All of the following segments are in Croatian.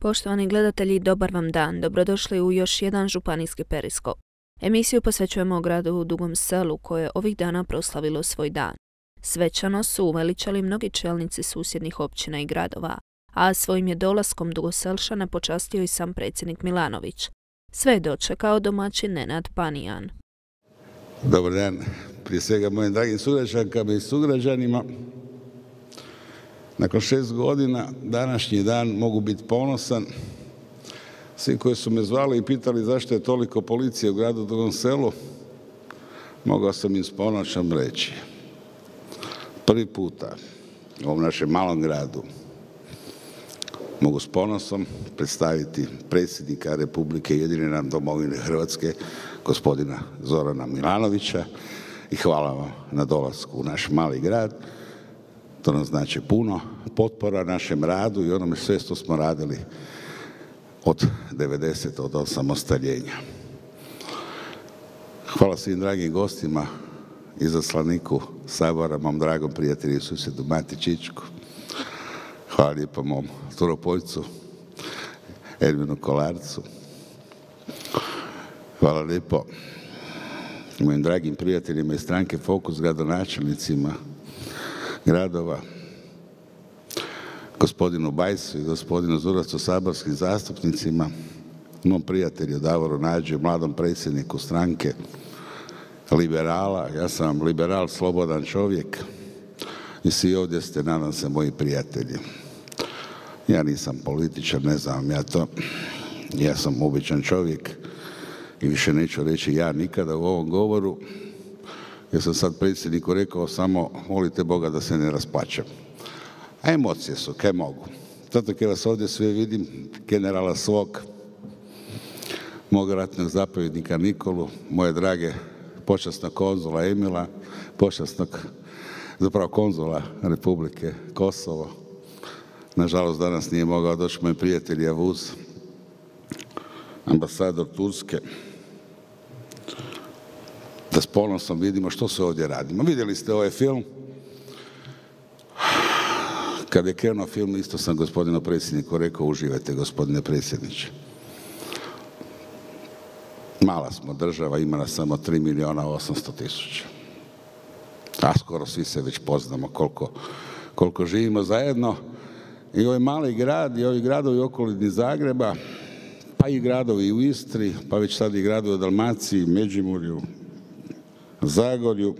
Poštovani gledatelji, dobar vam dan. Dobrodošli u još jedan županijski periskop. Emisiju posvećujemo gradu Dugom Selu koje je ovih dana proslavilo svoj dan. Svečano su uveličali mnogi čelnici susjednih općina i gradova, a svojim je dolaskom Dugoselšana počastio i sam predsjednik Milanović. Sve je dočekao domaćin Nenad Panijan. Dobar dan, prije svega mojim dragim sugrađankama i sugrađanima. Nakon 6 godina, današnji dan mogu biti ponosan. Svi koji su me zvali i pitali zašto je toliko policije u gradu Dugom Selu, mogao sam im s ponosom reći. Prvi puta u ovom našem malom gradu mogu s ponosom predstaviti predsjednika Republike Jedine nam domovine Hrvatske, gospodina Zorana Milanovića, i hvala vam na dolasku u naš mali grad. To nam znači puno potpora našem radu i onome sve što smo radili od 90. od osamostaljenja. Hvala svim dragim gostima, izaslaniku Sabora, mom dragom prijatelju i susjedu Mati Čičku. Hvala lijepo mom Turopoljcu, Ervinu Kolarcu. Hvala lijepo mojim dragim prijateljima iz stranke Fokus, gradonačelnicima gradova, gospodinu Bajsu i gospodinu Zuracu, saborskim zastupnicima, mom prijatelju Davoru Nađi, mladom predsjedniku stranke liberala. Ja sam liberal, slobodan čovjek i svi ovdje ste, nadam se, moji prijatelji. Ja nisam političar, ne znam ja to. Ja sam običan čovjek i više neću reći ja nikada u ovom govoru, jer sam sad predsjedniku rekao samo molite Boga da se ne rasplačem. A emocije su, kaj mogu. Zato kad vas ovdje sve vidim, generala svog, mog ratnog zapovjednika Nikolu, moje drage počasnog konzula Emila, zapravo konzula Republike Kosovo. Nažalost, danas nije mogao doći moj prijatelj Javuz, ambasador Turske, da s ponosom vidimo što se ovdje radimo. Vidjeli ste ovaj film. Kad je krenuo film, isto sam gospodinu predsjedniku rekao, uživajte gospodine predsjedniče. Mala smo država, ima nas samo 3.800.000. A skoro svi se već poznamo koliko živimo zajedno. I ovaj mali grad i ovi gradovi okolini Zagreba, pa i gradovi u Istri, pa već sad i gradovi u Dalmaciji, Međimurju, Zagorju,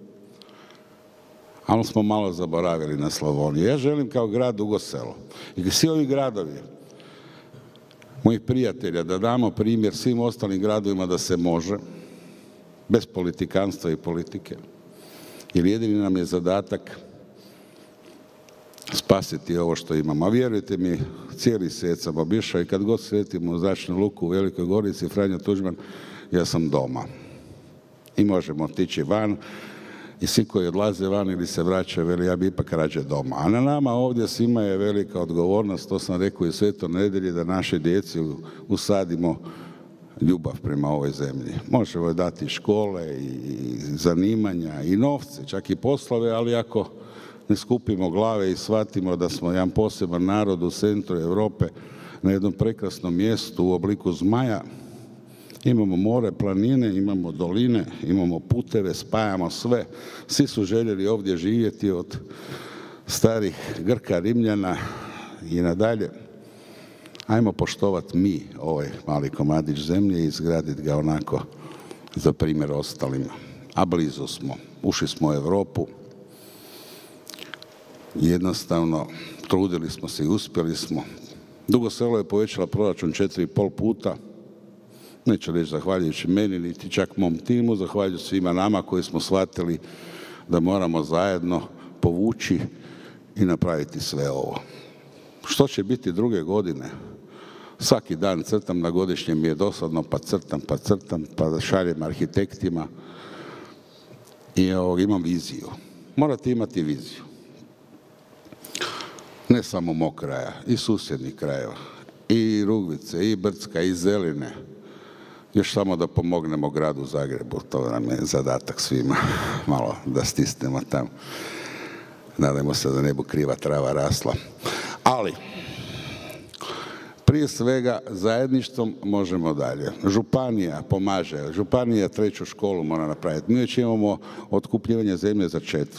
ali smo malo zaboravili na Slavoniju. Ja želim kao grad Dugo Selo i svi ovi gradovi, mojih prijatelja, da damo primjer svim ostalim gradovima da se može, bez politikanstva i politike, jer jedini nam je zadatak spasiti ovo što imamo. A vjerujte mi, cijeli svijet sam obišao i kad god sretimo u zračnu luku u Velikoj Gorici, Franjo Tuđman, ja sam doma. I možemo otići van i svi koji odlaze van ili se vraćaju, veli ja bi ipak rađe doma. A na nama ovdje svima je velika odgovornost, to sam rekao i Svetoj nedjelji, da naše djeci usadimo ljubav prema ovoj zemlji. Možemo dati škole i zanimanja i novce, čak i poslove, ali ako ne skupimo glave i shvatimo da smo jedan poseban narod u centru Europe, na jednom prekrasnom mjestu u obliku zmaja, imamo more, planine, imamo doline, imamo puteve, spajamo sve. Svi su željeli ovdje živjeti od starih Grka, Rimljana i nadalje. Ajmo poštovati mi ovaj mali komadić zemlje i izgraditi ga onako za primjer ostalima. A blizu smo, ušli smo u Europu. Jednostavno, trudili smo se i uspjeli smo. Dugo Selo je povećala proračun 4,5 puta. Neću reći zahvaljujući meni, niti čak mom timu, zahvaljujući svima nama koji smo shvatili da moramo zajedno povući i napraviti sve ovo. Što će biti druge godine? Svaki dan crtam, na godišnjem mi je dosadno, pa da šaljem arhitektima. I imam viziju. Morate imati viziju. Ne samo mog kraja, i susjednih krajeva, i Rugvice, i Brcka, i Zeline. Još samo da pomognemo gradu Zagrebu, to nam je zadatak svima, malo da stisnemo tamo. Nadajmo se da ne bu kriva trava rasla. Ali, Prije svega, zajedništvom možemo dalje. Županija pomaže. Županija 3. školu mora napraviti. Mi već imamo otkupljivanje zemlje za 4.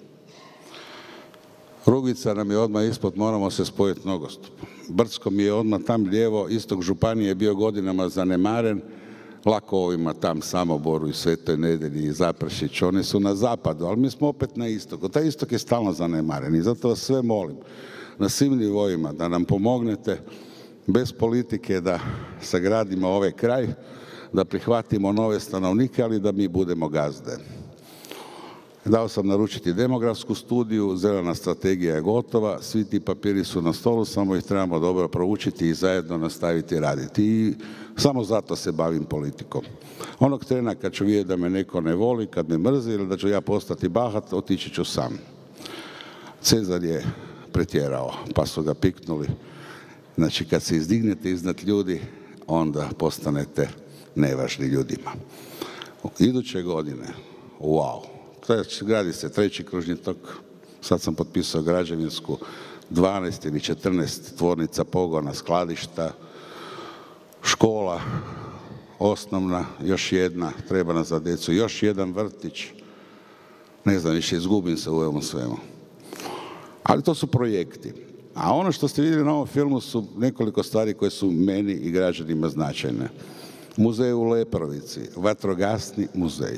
Rugica nam je odmah ispod, moramo se spojiti nogostupom. Brdsko mi je odmah tam lijevo, istok županije je bio godinama zanemaren. Lako ovima tam Samoboru i Svetoj Nedelji i Zaprešić, oni su na zapadu, ali mi smo opet na istoku. Taj istok je stalno zanemaren i zato vas sve molim na svim nivoima da nam pomognete bez politike da sagradimo ovaj kraj, da prihvatimo nove stanovnike, ali da mi budemo gazde. Dao sam naručiti demografsku studiju, zelena strategija je gotova, svi ti papiri su na stolu, samo ih trebamo dobro proučiti i zajedno nastaviti raditi. I samo zato se bavim politikom. Onog trena kad ću vidjeti da me neko ne voli, kad me mrzi ili da ću ja postati bahat, otići ću sam. Cezar je pretjerao, pa su ga piknuli. Znači, kad se izdignete iznad ljudi, onda postanete nevažni ljudima. Iduće godine, wow, gradi se 3. kružni tok, sad sam potpisao građevinsku, 12 ili 14 tvornica, pogona, skladišta, škola, osnovna, još jedna, treba nam za djecu, još jedan vrtić, ne znam, više izgubim se u ovom svemu. Ali to su projekti. A ono što ste vidjeli na ovom filmu su nekoliko stvari koje su meni i građanima značajne. Muzej u Leprovici, vatrogasni muzej.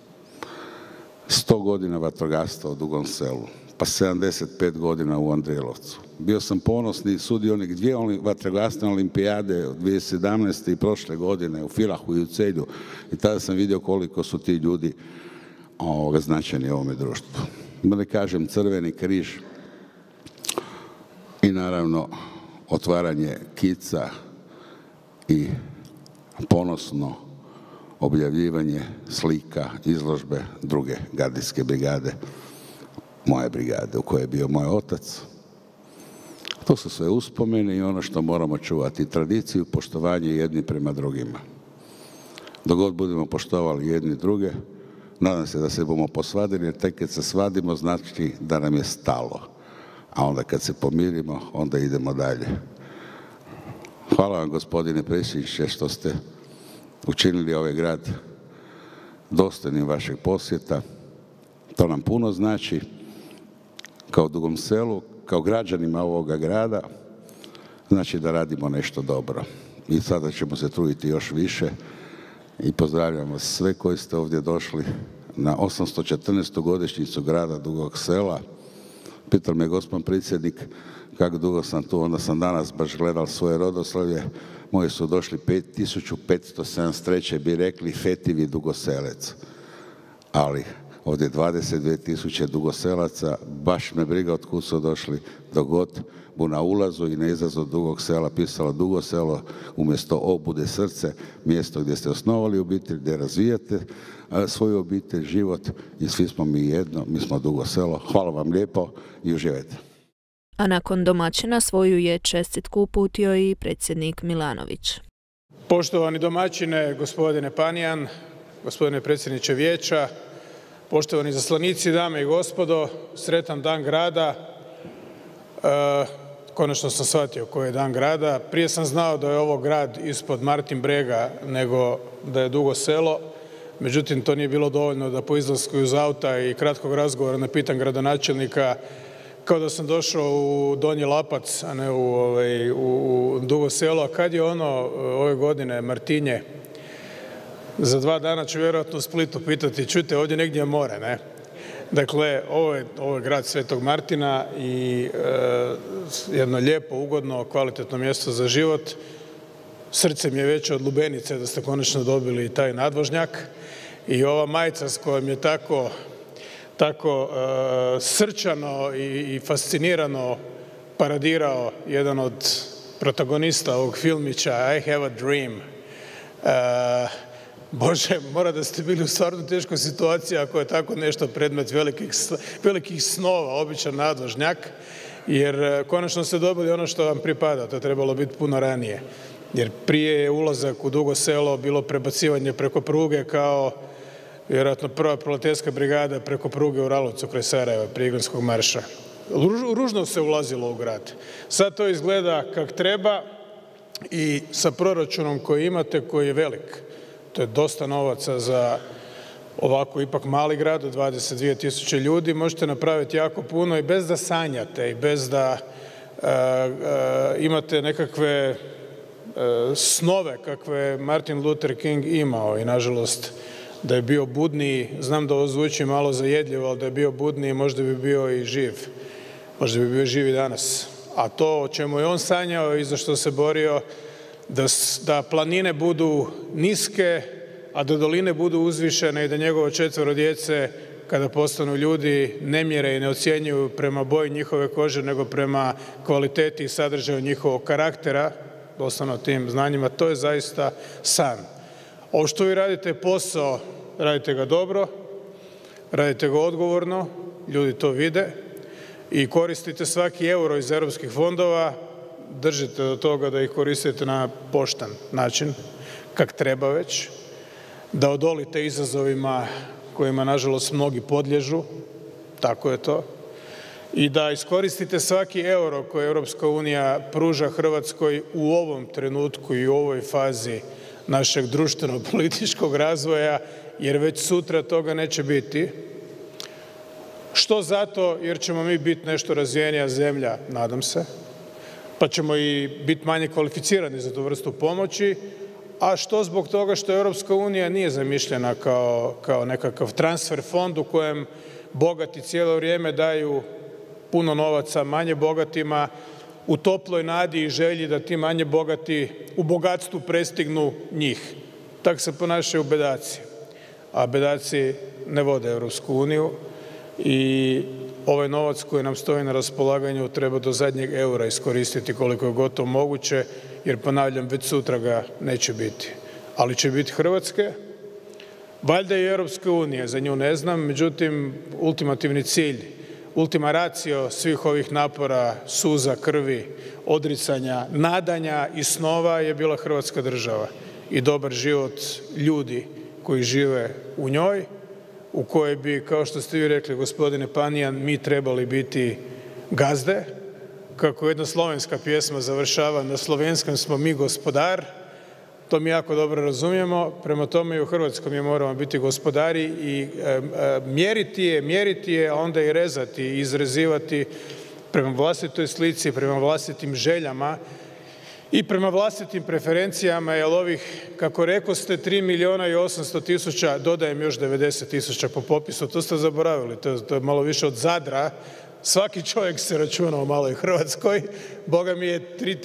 100 godina vatrogastva u Dugom Selu, pa 75 godina u Andrijelovcu. Bio sam ponosni sudionik 2 vatrogasne olimpijade od 2017. i prošle godine u Filahu i u Celju. I tada sam vidio koliko su ti ljudi značajni u ovome društvu. Da ne kažem Crveni križ i naravno otvaranje kica i ponosno objavljivanje slika, izložbe druge gardijske brigade, moje brigade u kojoj je bio moj otac. To su sve uspomene i ono što moramo čuvati, tradiciju, poštovanje jedni prema drugima. Dok god budemo poštovali jedni druge, nadam se da se bomo posvadili, jer tek kad se svadimo znači da nam je stalo. A onda kad se pomirimo, onda idemo dalje. Hvala vam, gospodine predsjedniče, što ste učinili ovaj grad dostojnim vašeg posjeta. To nam puno znači kao Dugom Selu, kao građanima ovoga grada, znači da radimo nešto dobro. I sada ćemo se truditi još više i pozdravljamo sve koji ste ovdje došli na 814. godišnjicu grada Dugog Sela. Pitao me gospodin predsjednik kako dugo sam tu, onda sam danas baš gledal svoje rodoslovlje. Moji su došli 1573. bi rekli fetivi Dugoselec. Ali ovdje 22.000 Dugoselaca, baš me briga od kud su došli, dok god bu na ulazu i na izlazu Dugog Sela pisalo Dugo Selo, umjesto O bude srce, mjesto gdje ste osnovali obitelj, gdje razvijate svoju obitelj, život i svi smo mi jedno, mi smo Dugo Selo. Hvala vam lijepo i uživajte. A nakon domaćina svoju je čestitku uputio i predsjednik Milanović. Poštovani domaćine, gospodine Panijan, gospodine predsjedniče vijeća, poštovani izaslanici, dame i gospodo, sretan dan grada. Konačno sam shvatio koji je dan grada. Prije sam znao da je ovo grad ispod Martin Brega nego da je Dugo Selo. Međutim, to nije bilo dovoljno da po izlasku iz auta i kratkog razgovora ne pitam gradonačelnika kao da sam došao u Donji Lapac, a ne u Dugo Selo. A kad je ono ove godine Martinje? Za 2 dana ću vjerojatno u Splitu pitati, čujte, ovdje negdje je more, ne? Dakle, ovo je grad Svetog Martina i jedno lijepo, ugodno, kvalitetno mjesto za život. Srce mi je veće od lubenice da ste konačno dobili taj nadvožnjak. I ova majica s kojom je tako srčano i fascinirano paradirao jedan od protagonista ovog filmića, I have a dream. Bože, mora da ste bili u stvarno teškoj situaciji ako je tako nešto predmet velikih snova, običan nadvožnjak, jer konačno ste dobili ono što vam pripada, to je trebalo biti puno ranije. Jer prije je ulazak u Dugo Selo bilo prebacivanje preko pruge kao vjerojatno prva proletarska brigada preko pruge u Ralovcu kraj Sarajeva, prije Igonskog marša. Ružno se ulazilo u grad. Sad to izgleda kak treba i sa proračunom koji imate, koji je velik. To je dosta novaca za ovako ipak mali grad od 22.000 ljudi. Možete napraviti jako puno i bez da sanjate i bez da imate nekakve snove kakve je Martin Luther King imao i nažalost da je bio budniji, znam da ovo zvuči malo zajedljivo, ali da je bio budniji možda bi bio i živ. Možda bi bio živ i danas. A to o čemu je on sanjao i za što se borio, da planine budu niske, a da doline budu uzvišene i da njegovo 4 djece, kada postanu ljudi, ne mjere i ne ocjenjuju prema boji njihove kože, nego prema kvaliteti i sadržaju njihovog karaktera, doslovno tim znanjima, to je zaista san. Ovo što vi radite je posao, radite ga dobro, radite ga odgovorno, ljudi to vide i koristite svaki euro iz europskih fondova, držite do toga da ih koristite na pošten način, kak treba već, da odolite izazovima kojima, nažalost, mnogi podliježu, tako je to, i da iskoristite svaki euro koji Europska unija pruža Hrvatskoj u ovom trenutku i u ovoj fazi našeg društveno-političkog razvoja, jer već sutra toga neće biti. Što zato? Jer ćemo mi biti nešto razvijenija zemlja, nadam se, pa ćemo i biti manje kvalificirani za tu vrstu pomoći, a što zbog toga što Europska unija nije zamišljena kao nekakav transfer fond u kojem bogati cijelo vrijeme daju puno novaca manje bogatima u toploj nadi i želji da ti manje bogati u bogatstvu prestignu njih. Tako se ponašaju bedaci, a bedaci ne vode Europsku uniju i ovaj novac koji nam stoji na raspolaganju treba do zadnjeg eura iskoristiti koliko je gotovo moguće, jer ponavljam, već sutra ga neće biti. Ali će biti Hrvatske, valjda i Europske unije, za nju ne znam, međutim, ultimativni cilj, ultima ratio svih ovih napora, suza, krvi, odricanja, nadanja i snova je bila Hrvatska država i dobar život ljudi koji žive u njoj, u kojoj bi, kao što ste vi rekli, gospodine Panijan, mi trebali biti gazde, kako jedna slovenska pjesma završava, na slovenskom smo mi gospodar, to mi jako dobro razumijemo, prema tome i u Hrvatskoj mi moramo biti gospodari i mjeriti je, a onda i rezati i izrezivati prema vlastitoj slici, prema vlastitim željama i prema vlastitim preferencijama, jer ovih, kako rekoste, 3.800.000, dodajem još 90.000 po popisu, to ste zaboravili, to je malo više od Zadra, svaki čovjek se računa u maloj Hrvatskoj, Boga mi je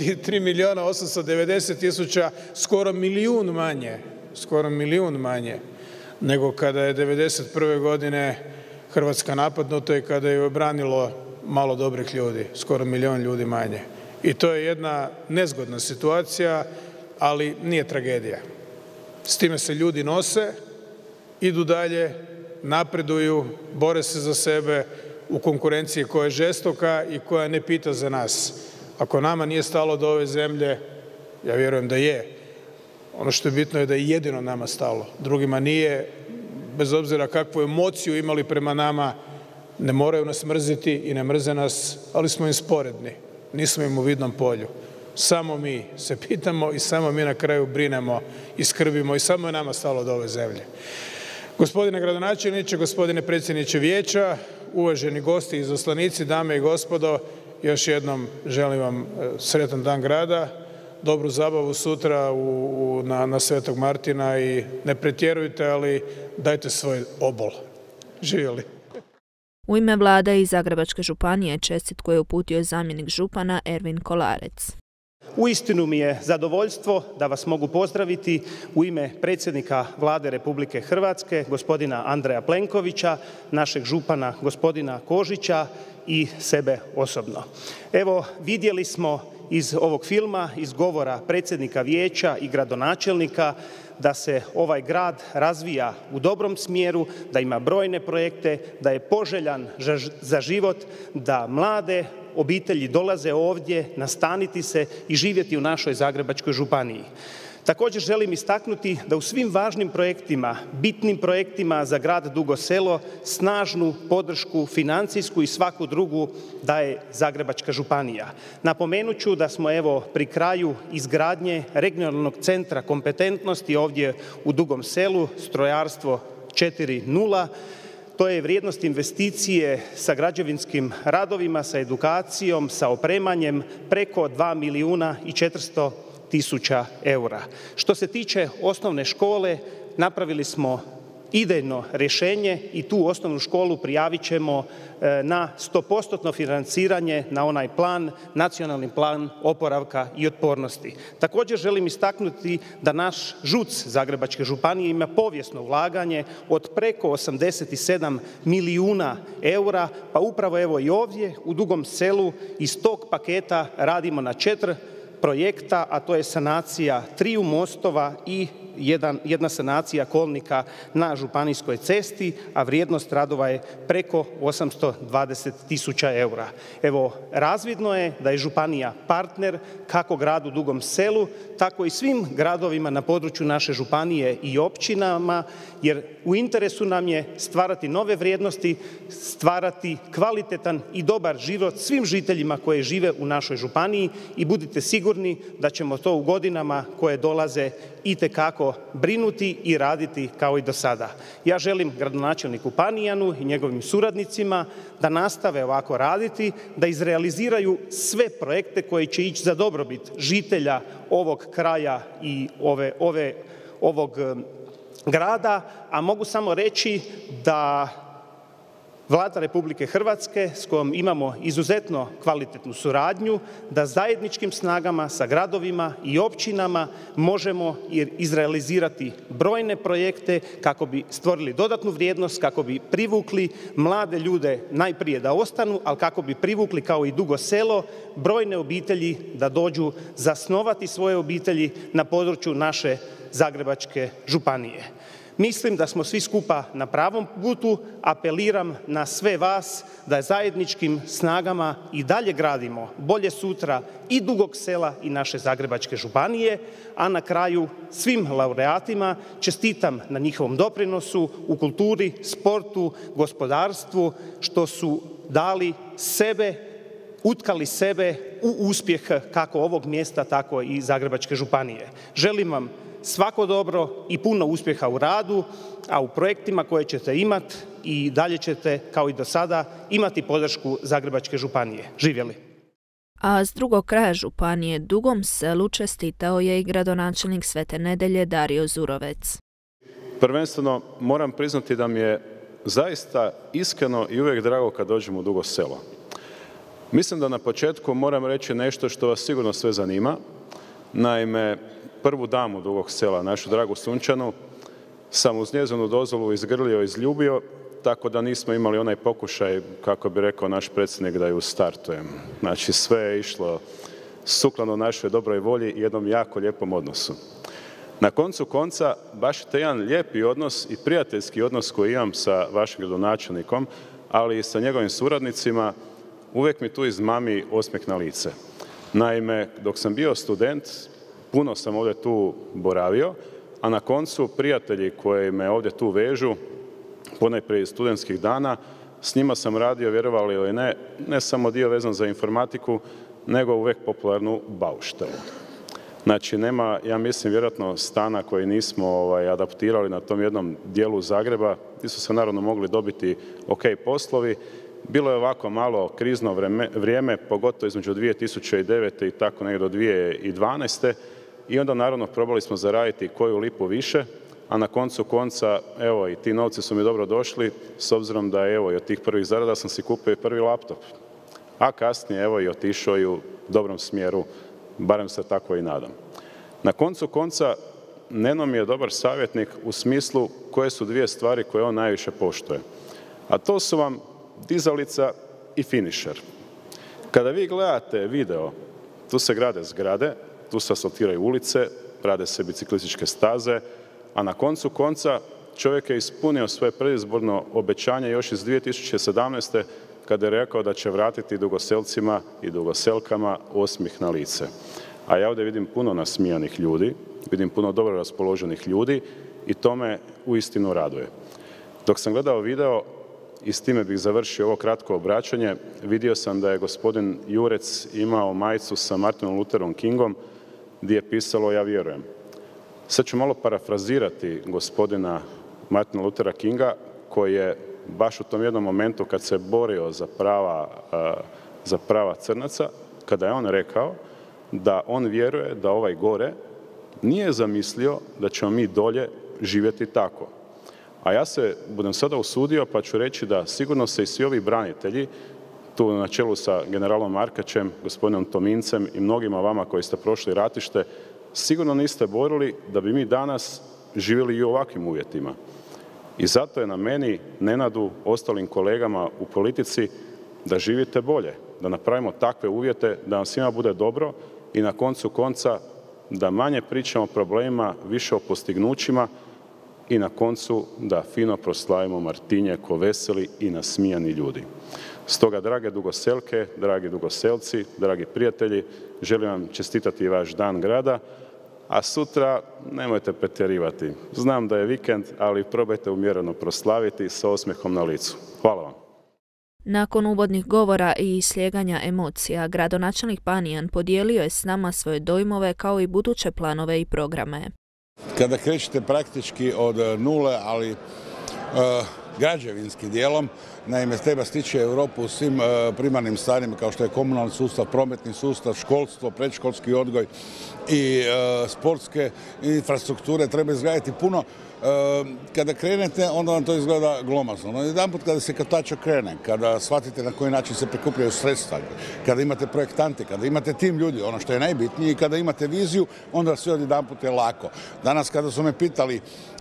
3.890.000, skoro milijun manje nego kada je 1991. godine Hrvatska napadnuta i kada je obranilo malo dobrih ljudi, skoro milijun ljudi manje. I to je jedna nezgodna situacija, ali nije tragedija. S time se ljudi nose, idu dalje, napreduju, bore se za sebe u konkurenciji koja je žestoka i koja ne pita za nas. Ako nama nije stalo do ove zemlje, ja vjerujem da je. Ono što je bitno je da je jedino nama stalo. Drugima nije, bez obzira kakvu emociju imali prema nama, ne moraju nas mrziti i ne mrze nas, ali smo im sporedni. Nismo im u vidnom polju. Samo mi se pitamo i samo mi na kraju brinemo i skrbimo i samo je nama stalo do ove zemlje. Gospodine gradonačelniče, gospodine predsjedniče vijeća, uvaženi gosti i izaslanici, dame i gospodo, još jednom želim vam sretan dan grada, dobru zabavu sutra na Svetog Martina i ne pretjerujte, ali dajte svoj obol. Živjeli. U ime vlade i Zagrebačke županije čestitku je uputio zamjenik župana Ervin Kolarec. Uistinu mi je zadovoljstvo da vas mogu pozdraviti u ime predsjednika Vlade Republike Hrvatske, gospodina Andreja Plenkovića, našeg župana gospodina Kožića i sebe osobno. Evo, vidjeli smo iz ovog filma, iz govora predsjednika vijeća i gradonačelnika, da se ovaj grad razvija u dobrom smjeru, da ima brojne projekte, da je poželjan za život, da mlade obitelji dolaze ovdje nastaniti se i živjeti u našoj Zagrebačkoj županiji. Također želim istaknuti da u svim važnim projektima, bitnim projektima za grad Dugo Selo, snažnu podršku financijsku i svaku drugu daje Zagrebačka županija. Napomenut ću da smo evo pri kraju izgradnje regionalnog centra kompetentnosti ovdje u Dugom Selu, strojarstvo 4.0. To je vrijednost investicije sa građevinskim radovima, sa edukacijom, sa opremanjem preko 2.400.000 eura. Što se tiče osnovne škole, napravili smo idejno rješenje i tu osnovnu školu prijavit ćemo na 100% financiranje na onaj plan, nacionalni plan oporavka i otpornosti. Također želim istaknuti da naš ŽUC Zagrebačke županije ima povijesno ulaganje od preko 87 milijuna eura, pa upravo evo i ovdje u Dugom Selu iz tog paketa radimo na 4 projekta, a to je sanacija 3 mostova i jedna sanacija kolnika na županijskoj cesti, a vrijednost radova je preko 820.000 eura. Evo, razvidno je da je županija partner kako gradu Dugom Selu, tako i svim gradovima na području naše županije i općinama, jer u interesu nam je stvarati nove vrijednosti, stvarati kvalitetan i dobar život svim žiteljima koji žive u našoj županiji i budite sigurni da ćemo to u godinama koje dolaze itekako brinuti i raditi kao i do sada. Ja želim gradonačelniku Panijanu i njegovim suradnicima da nastave ovako raditi, da izrealiziraju sve projekte koji će ići za dobrobit žitelja ovog kraja i ovog grada, a mogu samo reći da Vlada Republike Hrvatske, s kojom imamo izuzetno kvalitetnu suradnju, da zajedničkim snagama sa gradovima i općinama možemo izrealizirati brojne projekte kako bi stvorili dodatnu vrijednost, kako bi privukli mlade ljude najprije da ostanu, ali kako bi privukli kao i Dugo Selo brojne obitelji da dođu zasnovati svoje obitelji na području naše Zagrebačke županije. Mislim da smo svi skupa na pravom putu, apeliram na sve vas da zajedničkim snagama i dalje gradimo bolje sutra i Dugog Sela i naše Zagrebačke županije, a na kraju svim laureatima čestitam na njihovom doprinosu u kulturi, sportu, gospodarstvu, što su dali sebe, utkali sebe u uspjeh kako ovog mjesta, tako i Zagrebačke županije. Želim vam svako dobro i puno uspjeha u radu, a u projektima koje ćete imati i dalje ćete, kao i do sada, imati podršku Zagrebačke županije. Živjeli! A s drugog kraja županije Dugom Selu čestitao je i gradonačelnik Svete Nedelje Dario Zurovec. Prvenstveno moram priznati da mi je zaista iskreno i uvijek drago kad dođem u Dugo Selo. Mislim da na početku moram reći nešto što vas sigurno sve zanima. Naime, prvu damu Dugog Sela, našu dragu Sunčanu, sam uz njezinu dozvolu izgrlio, izljubio, tako da nismo imali onaj pokušaj, kako bi rekao naš predsjednik, da ju startujem. Znači, sve je išlo sukladno našoj dobroj volji i jednom jako lijepom odnosu. Na koncu konca, baš te jedan lijepi odnos i prijateljski odnos koji imam sa vašim gradonačelnikom, ali i sa njegovim suradnicima, uvijek mi tu izmami osmijeh na lice. Naime, dok sam bio student, puno sam ovdje tu boravio, a na koncu prijatelji koji me ovdje tu vežu, ponajprije iz studentskih dana, s njima sam radio, vjerovali ili ne, ne samo dio vezan za informatiku, nego uvijek popularnu bauštelu. Znači, nema, ja mislim, vjerojatno stana koji nismo adaptirali na tom jednom dijelu Zagreba, gdje su se naravno mogli dobiti ok poslovi. Bilo je ovako malo krizno vrijeme, pogotovo između 2009. i tako negdje do 2012. I onda naravno probali smo zaraditi koju lipu više, a na koncu konca, evo, i ti novci su mi dobro došli, s obzirom da, evo, i od tih prvih zarada sam si kupio i prvi laptop. A kasnije, evo, i otišao i u dobrom smjeru, barem se tako i nadam. Na koncu konca, Neno mi je dobar savjetnik u smislu koje su dvije stvari koje on najviše poštuje. A to su vam dizalica i finišer. Kada vi gledate video, tu se grade zgrade, tu se asfaltiraju ulice, rade se biciklističke staze, a na koncu konca čovjek je ispunio svoje predizborno obećanje još iz 2017. kada je rekao da će vratiti Dugoselcima i Dugoselkama osmijeh na lice. A ja ovdje vidim puno nasmijanih ljudi, vidim puno dobro raspoloženih ljudi i to me uistinu raduje. Dok sam gledao video, i s time bih završio ovo kratko obraćanje, vidio sam da je gospodin Jurec imao majicu sa Martinom Lutherom Kingom gdje je pisalo "Ja vjerujem". Sad ću malo parafrazirati gospodina Martina Luthera Kinga, koji je baš u tom jednom momentu kad se borio za prava crnaca, kada je on rekao da on vjeruje da ovaj gore nije zamislio da ćemo mi dolje živjeti tako. A ja se budem sada usudio pa ću reći da sigurno se i svi ovi branitelji, tu na čelu sa generalom Markačem, gospodinom Tomincem i mnogima vama koji ste prošli ratište, sigurno niste borili da bi mi danas živjeli i u ovakvim uvjetima. I zato je na meni, Nenadu, ostalim kolegama u politici da živite bolje, da napravimo takve uvjete da nam svima bude dobro i na koncu konca da manje pričamo o problemima, više o postignućima i na koncu da fino proslavimo Martinje ko veseli i nasmijani ljudi. Stoga, drage Dugoselke, dragi Dugoselci, dragi prijatelji, želim vam čestitati vaš dan grada, a sutra nemojte pretjerivati. Znam da je vikend, ali probajte umjereno proslaviti sa osmijehom na licu. Hvala vam. Nakon uvodnih govora i slijeganja emocija, gradonačelnik Panijan podijelio je s nama svoje dojmove kao i buduće planove i programe. Kada krećete praktički od nule, ali građevinskim dijelom, naime treba stići Europu u svim primarnim stvarima kao što je komunalni sustav, prometni sustav, školstvo, predškolski odgoj i sportske infrastrukture, treba izgraditi puno. Kada krenete, onda vam to izgleda glomazno. No, jedanput kada se kotač krene, kada shvatite na koji način se prikupljaju sredstva, kada imate projektante, kada imate tim ljudi, ono što je najbitnije, i kada imate viziju, onda sve odjedanput je lako. Danas kada su me pitali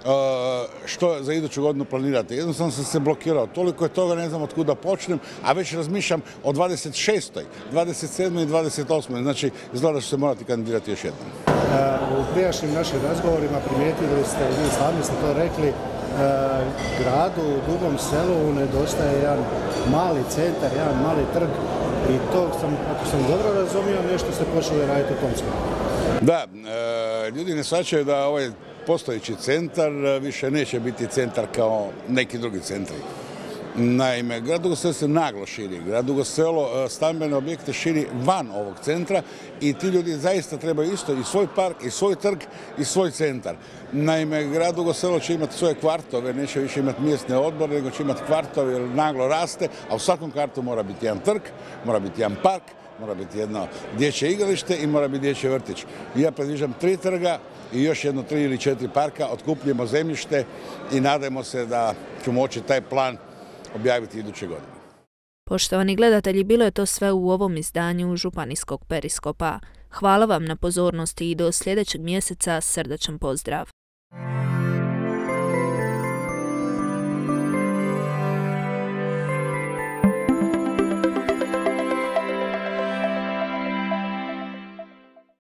što za iduću godinu planirate, jednostavno sam se blokirao. Toliko je toga, ne znam od kuda počnem, a već razmišljam o 26. 27. i 28. Znači, izgleda da ću se morati kandidirati još jednom. U prijašnjim našim razgovorima primijetili ste, vi sami ste to rekli, gradu u Dugom Selu nedostaje jedan mali centar, jedan mali trg i to sam, ako sam dobro razumio, nešto ste počeli raditi u tom smjeru. Da, ljudi ne shvaćaju da ovaj postojeći centar više neće biti centar kao neki drugi centri. Naime, grad Dugo Selo se naglo širi. Grad Dugo Selo stambene objekte širi van ovog centra i ti ljudi zaista trebaju isto i svoj park, i svoj trg, i svoj centar. Naime, grad Dugo Selo će imati svoje kvartove, neće više imati mjesne odbore, nego će imati kvartove jer naglo raste, a u svakom kvartu mora biti jedan trg, mora biti jedan park, mora biti jedno dječje igralište i mora biti dječji vrtić. Ja predviđam 3 trga i još jedno 3 ili 4 parka, otkupljujemo zemljište i nadajmo se da ću moći taj plan objaviti iduće godine. Poštovani gledatelji, bilo je to sve u ovom izdanju Županijskog periskopa. Hvala vam na pozornosti i do sljedećeg mjeseca srdačan pozdrav.